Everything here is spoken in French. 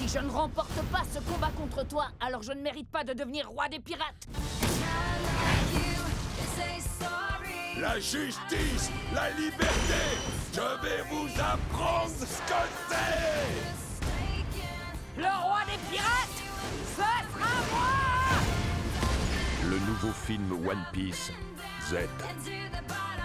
Si je ne remporte pas ce combat contre toi, alors je ne mérite pas de devenir roi des pirates. La justice, la liberté, je vais vous apprendre ce que c'est! Le roi des pirates, ce sera moi! Le nouveau film One Piece, Z.